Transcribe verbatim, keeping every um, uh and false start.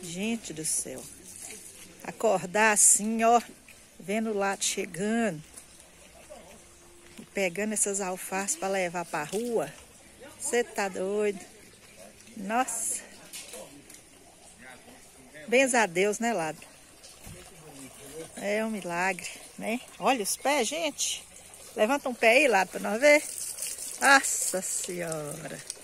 Gente do céu. Acordar assim, ó. Vendo o lado chegando. E pegando essas alfaces para levar para rua. Você tá doido? Nossa. Benza a Deus, né, Lado? É um milagre, né? Olha os pés, gente. Levanta um pé aí, Lado, para nós ver. Nossa Senhora.